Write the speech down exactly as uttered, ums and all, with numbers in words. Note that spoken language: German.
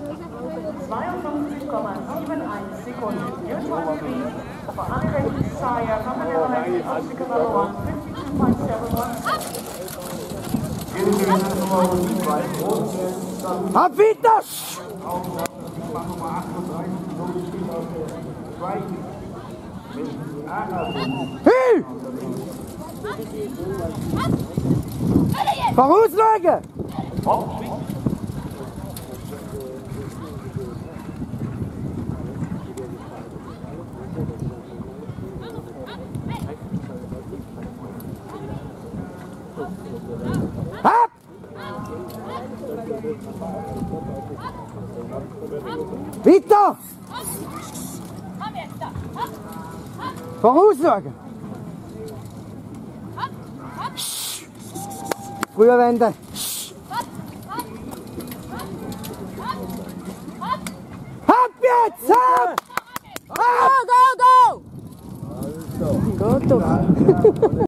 zweiundfünfzig Komma eins sieben Sekunden. Virtual speed for unrated Sire, Commonwealth obstacle number one, fifty-two point seven one. Ab wieder! Hey! Vorauslegen! Ab! Weiter! Vorausschauen! Früher wenden! Ab jetzt! Ab! Go, go, go! Go doch!